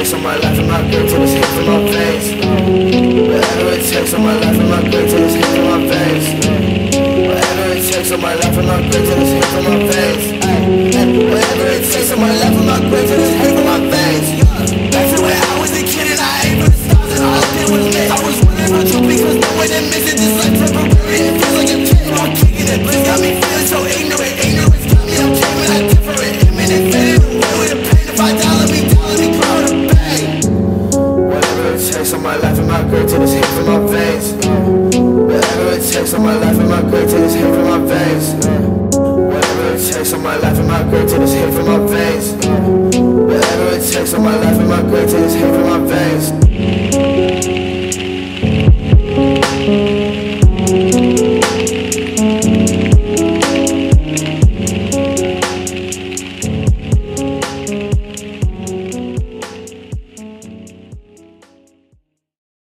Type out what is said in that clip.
takes on my life, I'm not good till it's hit from my face. Whatever it takes on my life, I'm not good till it's hit from my face. Whatever it takes on my life, I'm not good till it's hit from my face. Whatever it takes on my life, I'm not good till it's hit from my face. Back to when I was a kid and I aimed for the stars and all I did was miss. I was running for truth because no one didn't miss it. This life temporary, it feels like a kid. I'm kicking it, bliss got me feeling so ignorant. Ignorance got me, I'm dreaming, I'm different. Imminent, faded away with the pain. If I dollar me, proud of bang. Whatever it takes on my life, I'm not good till it's hit from my face. Whatever it takes on my life, I'm not good till it's hit from my face. Whatever it takes on my life, I'm not good till it's hit from my face.